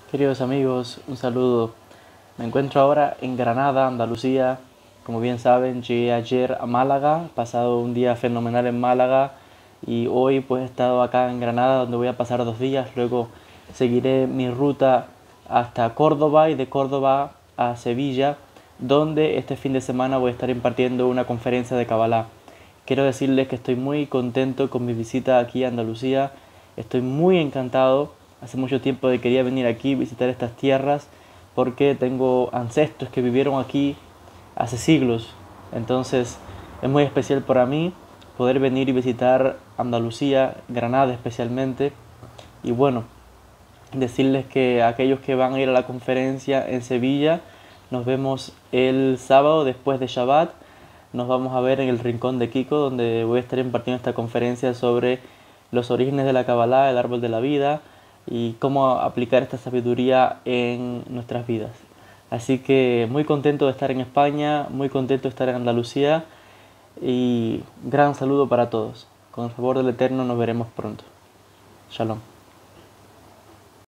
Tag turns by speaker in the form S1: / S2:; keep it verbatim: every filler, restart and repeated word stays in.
S1: Queridos amigos, un saludo. Me encuentro ahora en Granada, Andalucía. Como bien saben, llegué ayer a Málaga, he pasado un día fenomenal en Málaga y hoy pues he estado acá en Granada donde voy a pasar dos días. Luego seguiré mi ruta hasta Córdoba y de Córdoba a Sevilla, donde este fin de semana voy a estar impartiendo una conferencia de Kabbalah. Quiero decirles que estoy muy contento con mi visita aquí a Andalucía. Estoy muy encantado. Hace mucho tiempo que quería venir aquí, visitar estas tierras, porque tengo ancestros que vivieron aquí hace siglos. Entonces es muy especial para mí poder venir y visitar Andalucía, Granada especialmente. Y bueno, decirles que aquellos que van a ir a la conferencia en Sevilla, nos vemos el sábado después de Shabbat. Nos vamos a ver en el Rincón de Kiko, donde voy a estar impartiendo esta conferencia sobre los orígenes de la Kabbalah, el árbol de la vida, y cómo aplicar esta sabiduría en nuestras vidas. Así que muy contento de estar en España, muy contento de estar en Andalucía, y gran saludo para todos. Con el favor del Eterno nos veremos pronto. Shalom.